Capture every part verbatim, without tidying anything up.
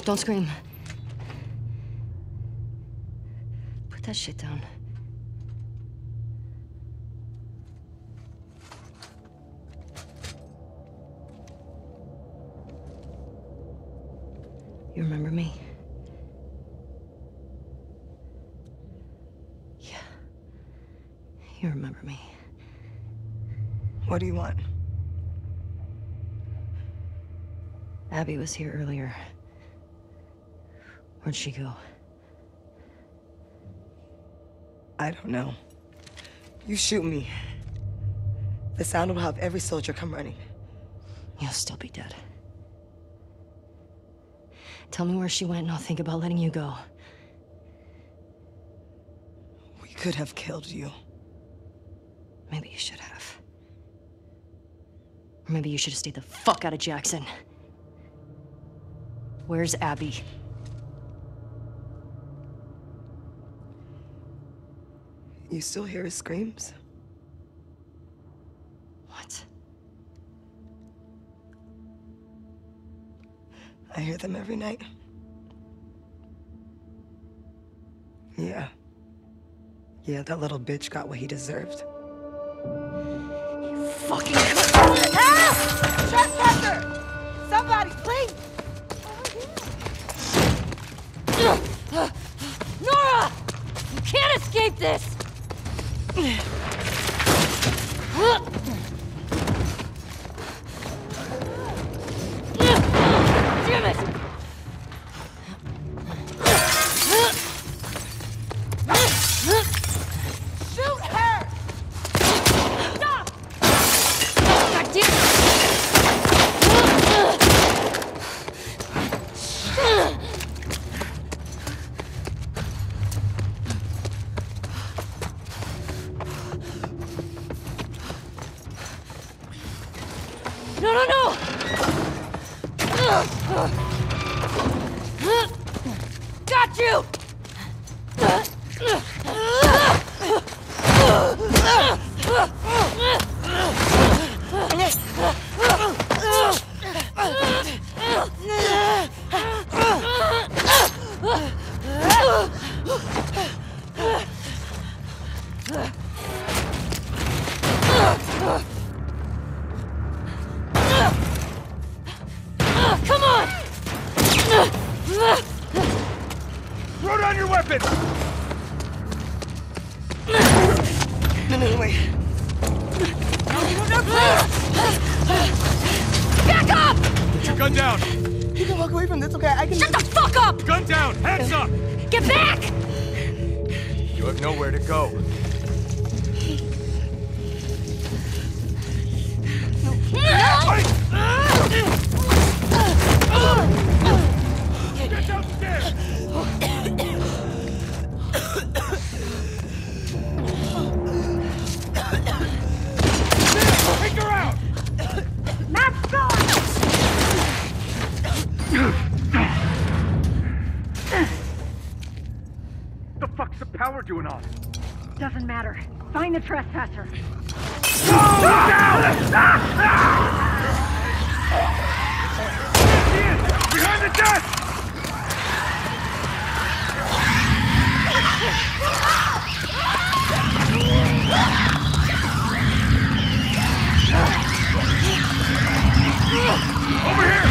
Don't scream. Put that shit down. You remember me? Yeah. You remember me. What do you want? Abby was here earlier. Where'd she go? I don't know. You shoot me. The sound will have every soldier come running. You'll still be dead. Tell me where she went and I'll think about letting you go. We could have killed you. Maybe you should have. Or maybe you should have stayed the fuck out of Jackson. Where's Abby? You still hear his screams? What? I hear them every night. Yeah. Yeah, that little bitch got what he deserved. You fucking... Help! Trespasser! Somebody, please! Nora! You can't escape this! Damn it! Shoot her! Stop! God damn it! No, no, no! Got you! Come on! Throw down your weapon! No, no, wait. Back up! Put your gun down! You can walk away from this, okay? I can... Shut the fuck up! Gun down! Hands up! Get back! You have nowhere to go. Get downstairs! Take her out! Matt's gone! What the fuck's the power doing off? Doesn't matter. Find the trespasser. Behind the desk! Over here!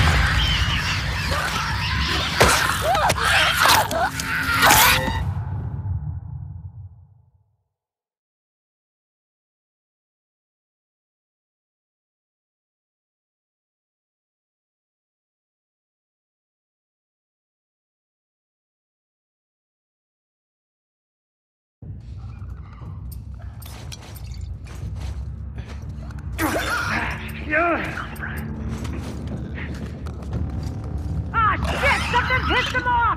Ah, shit! Something pissed him off!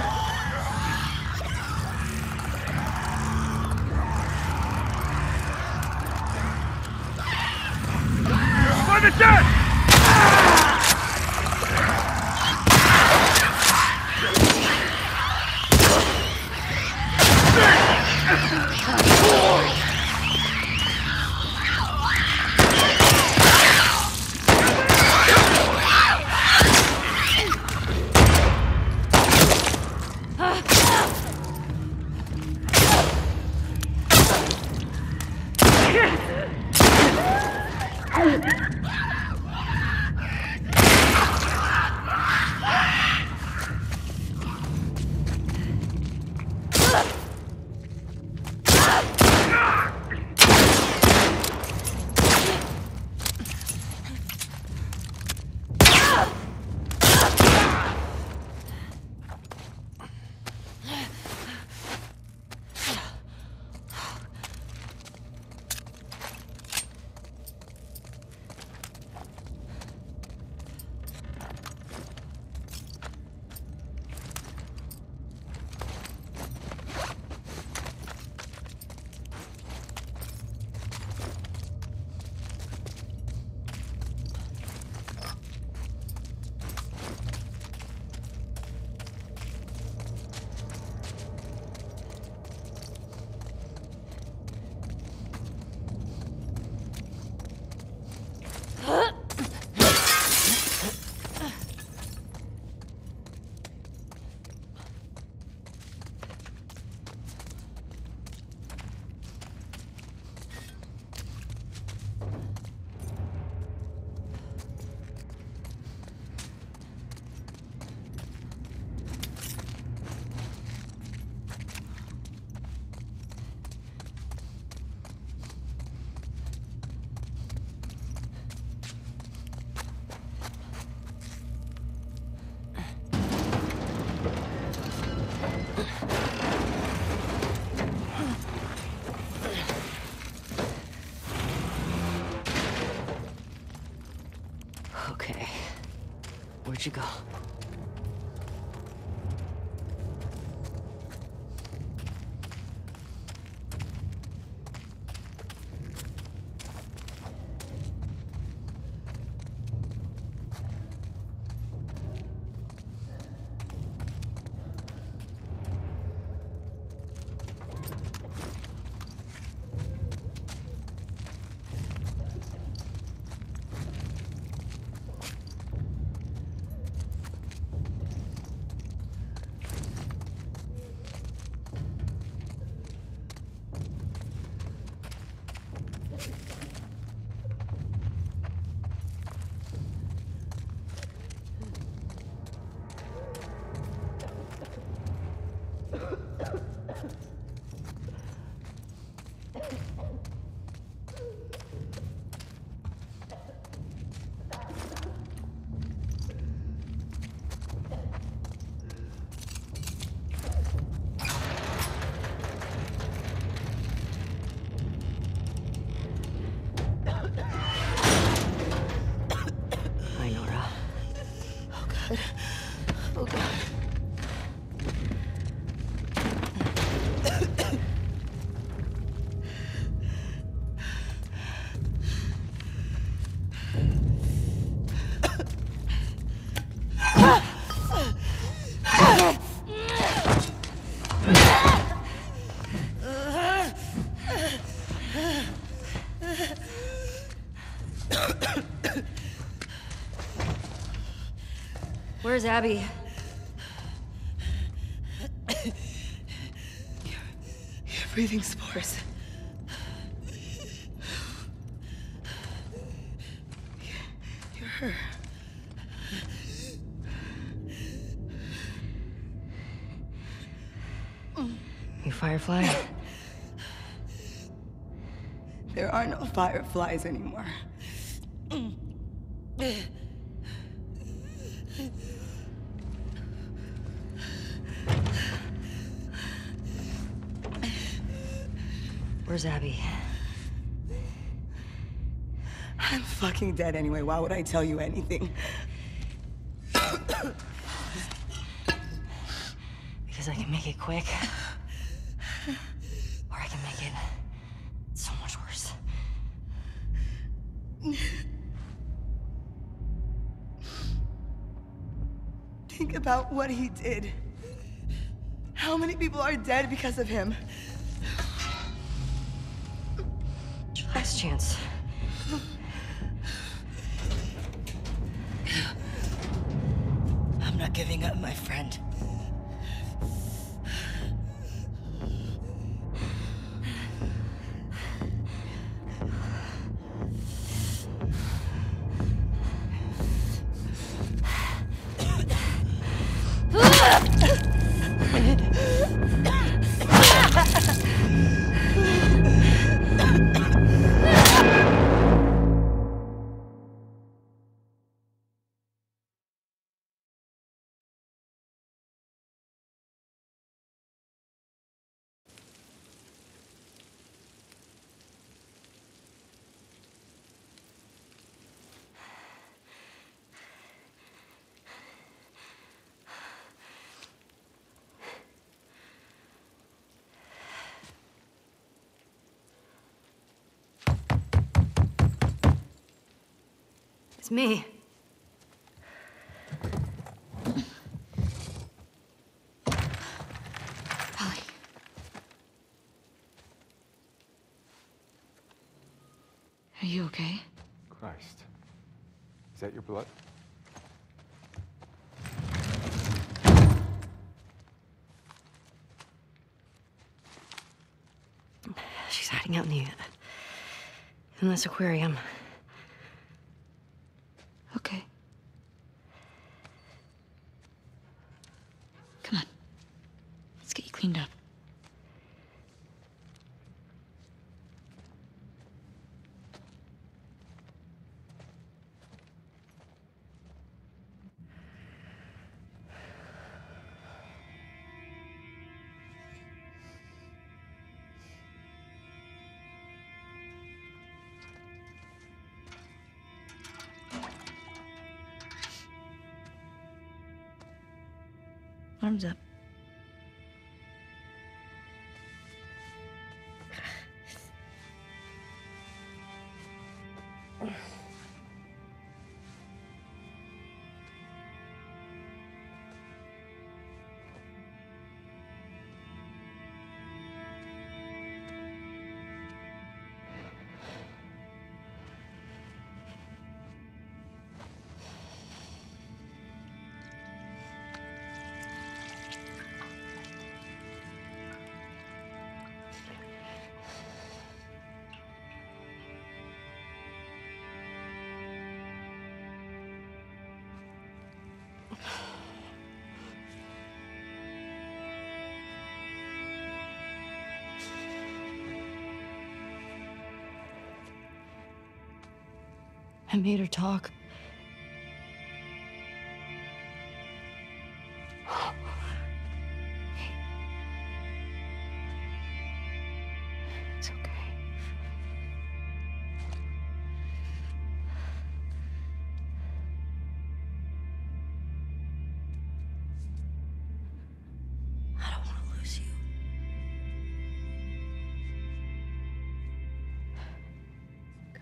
Find the desk! Okay. Where'd you go? Oh, God. Where's Abby? You're, you're breathing spores. You're, you're her. You Firefly? There are no fireflies anymore. Where's Abby? I'm fucking dead anyway. Why would I tell you anything? Because I can make it quick. Or I can make it so much worse. Think about what he did. How many people are dead because of him? Last chance. I'm not giving up, my friend. It's me. Ellie. Are you okay? Christ. Is that your blood? She's hiding out in the... in this aquarium. Okay. Come on. Let's get you cleaned up. Arms up. I made her talk. It's okay. I don't want to lose you. Good.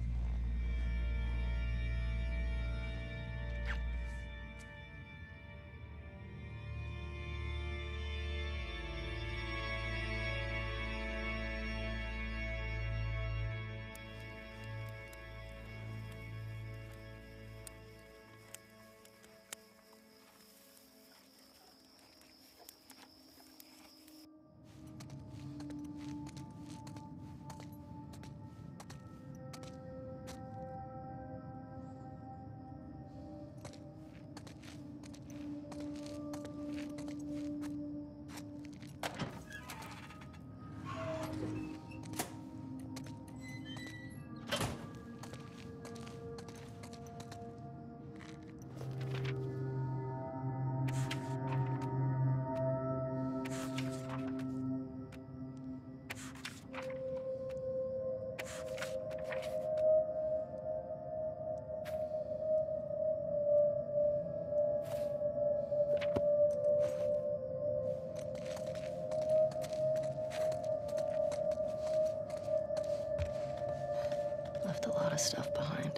Left a lot of stuff behind.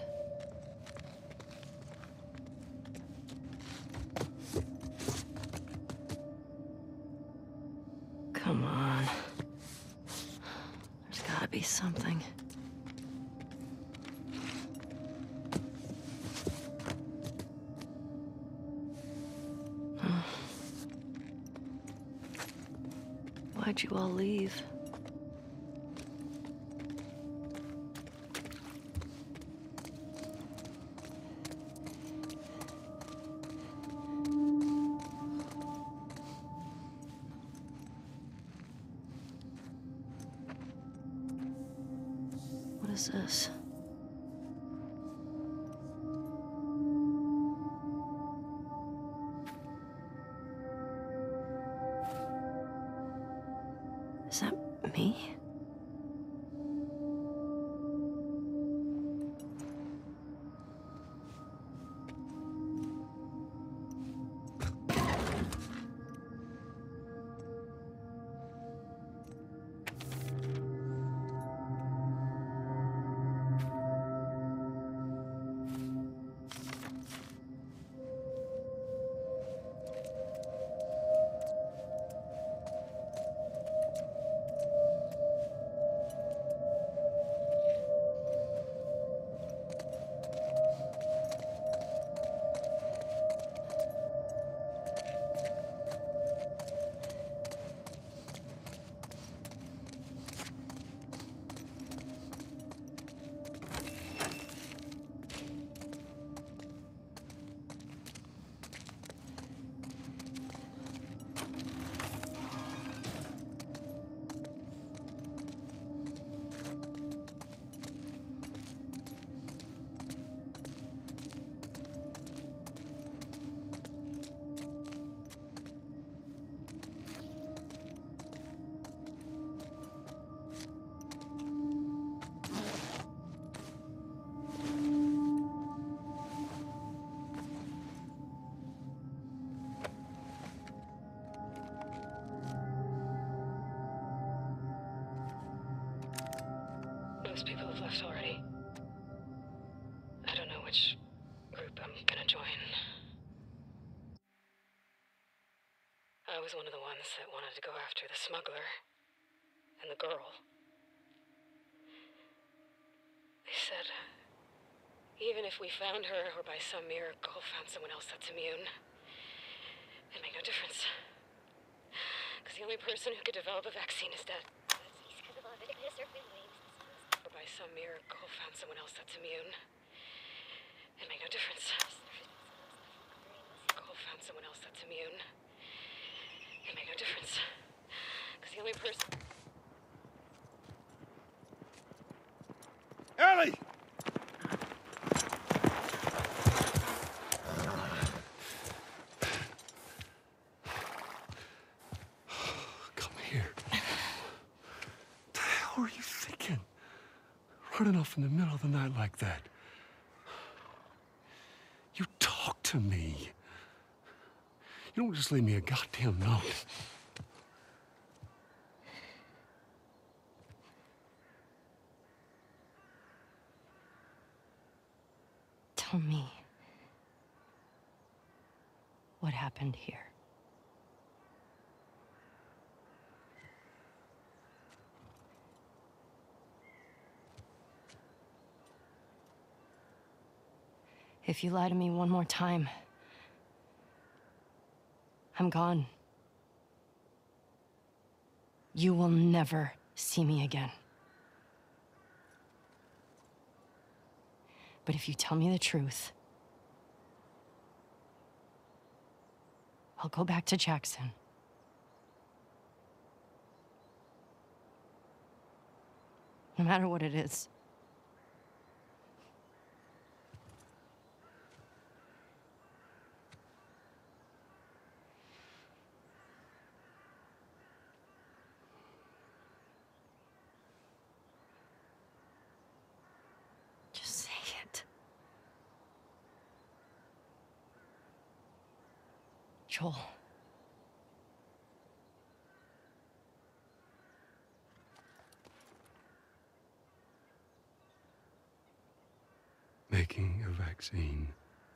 Come on. There's gotta be something. Huh. Why'd you all leave? What is this? Is that me? Most people have left already. I don't know which group I'm gonna join. I was one of the ones that wanted to go after the smuggler and the girl. They said, even if we found her or by some miracle found someone else that's immune, it'd make no difference. Because the only person who could develop a vaccine is dead. Or by some miracle found someone else that's immune, it'd make no difference. Or found someone else that's immune, it'd make no difference. Because the only person... Ellie! Come here. What the hell are you thinking? Running off in the middle of the night like that. You talk to me. You don't just leave me a goddamn note. Tell me what happened here. If you lie to me one more time, I'm gone. You will never see me again. But if you tell me the truth, I'll go back to Jackson. No matter what it is. Just say it. Joel. Making a vaccine.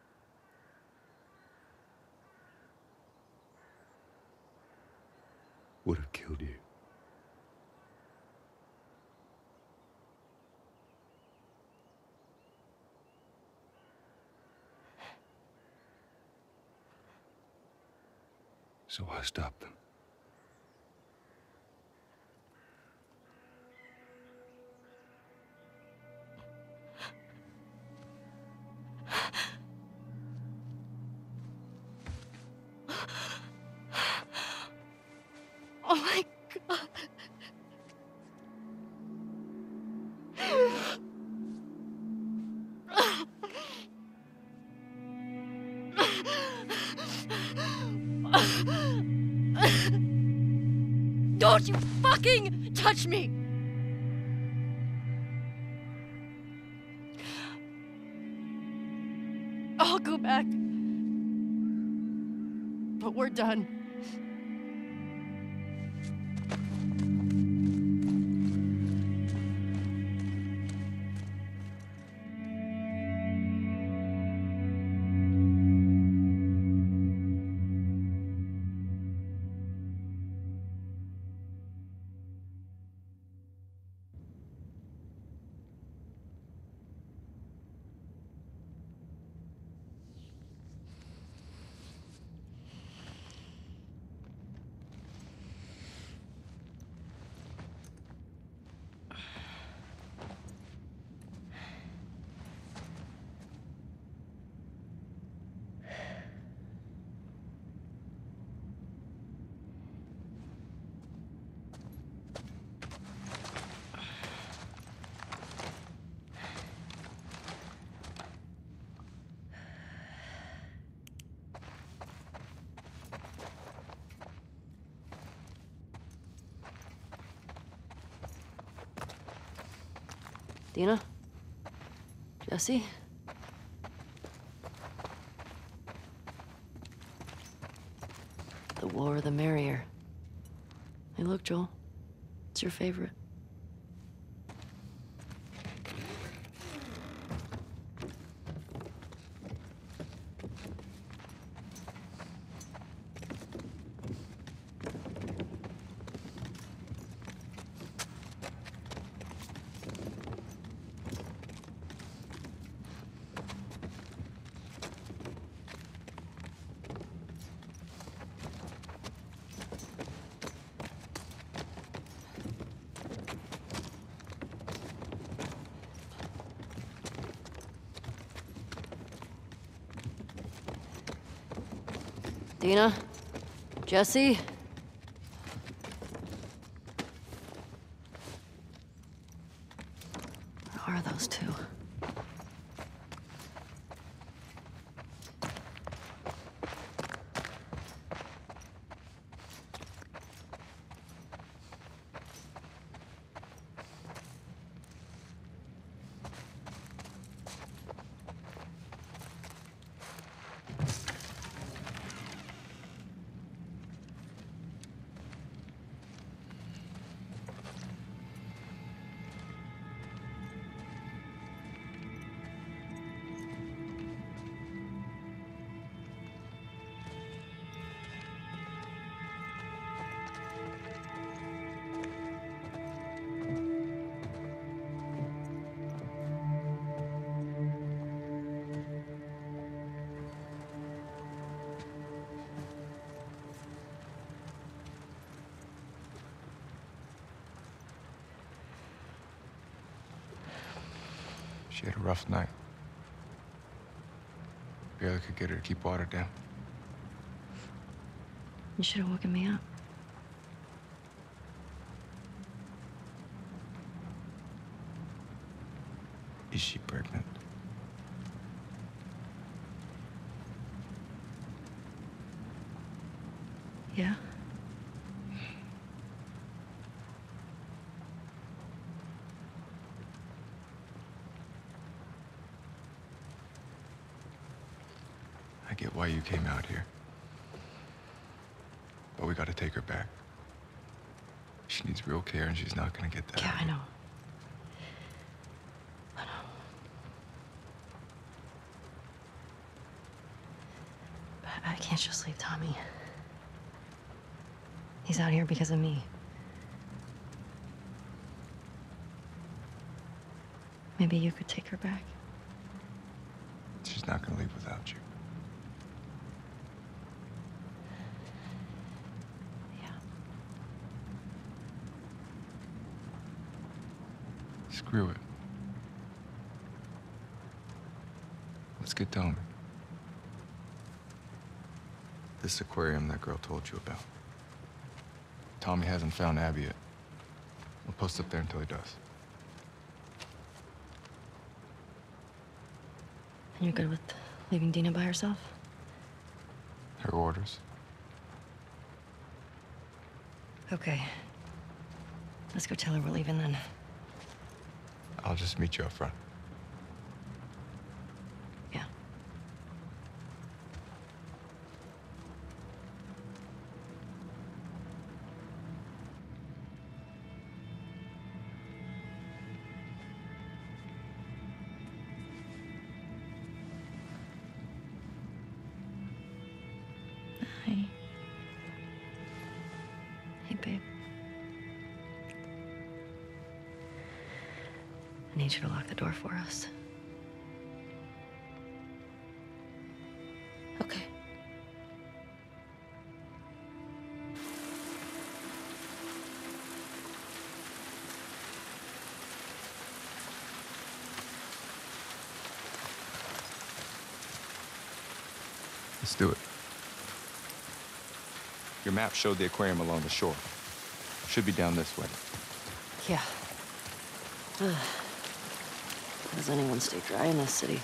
Would have killed you. So I stopped them. Oh my God. Don't you fucking touch me! I'll go back. But we're done. Dina? Jesse? The more the merrier. Hey, look, Joel. It's your favorite. Dina? Jesse? Where are those two? She had a rough night. Barely could get her to keep water down. You should have woken me up. Is she pregnant? Yeah? I get why you came out here. But we gotta take her back. She needs real care and she's not gonna get that. Yeah, I know. I know. But I can't just leave Tommy. He's out here because of me. Maybe you could take her back. She's not gonna leave without you. Yeah. Screw it. Let's get Tommy. This aquarium that girl told you about. Tommy hasn't found Abby yet. We'll post up there until he does. And you're good with leaving Dina by herself? Her orders. Okay. Let's go tell her we're leaving then. I'll just meet you up front. Yeah. Hi. Hey, babe. I need you to lock the door for us. Okay. Let's do it. Your map showed the aquarium along the shore. Should be down this way. Yeah. Ugh. How does anyone stay dry in this city?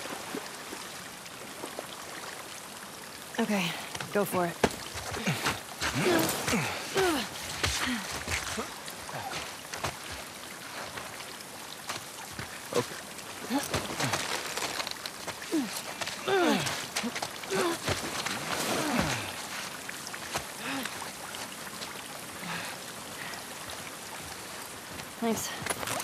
Okay, go for it. Thanks.